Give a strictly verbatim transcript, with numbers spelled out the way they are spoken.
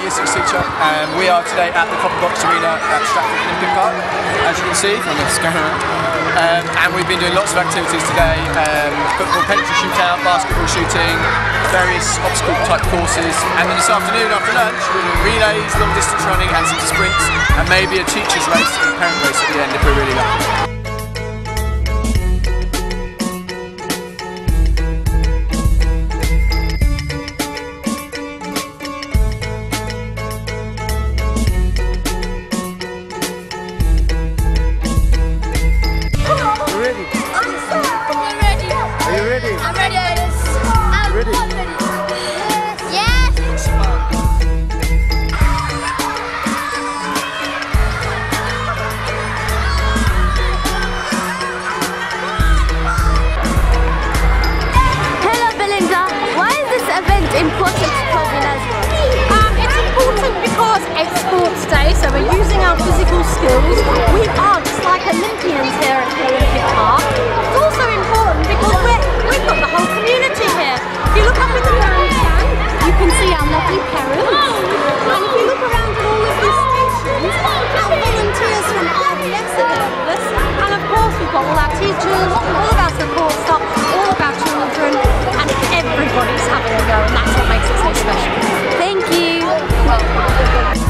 Physics teacher, and we are today at the Copper Box Arena at Stratford Olympic Park, as you can see from this going around. Um, and we've been doing lots of activities today, um, football, penalty shootout, basketball shooting, various obstacle type courses, and then this afternoon after lunch we're doing relays, long distance running and some sprints, and maybe a teacher's race and a parent race at the end if we're really lucky. Important to Kobi Nazrul. Um, it's important because it's sports day, so we're using our physical skills. We are just like Olympians here at the Olympic Park. It's also important because we're, we've got the whole community here. If you look up in the grandstand, you can see our lovely parents. And if you look around at all of these stations, our volunteers from R B S are there with us. And of course we've got all our teachers, all of our support staff, all of our children, and everybody's having a go, and that's what makes it so special. Thank you.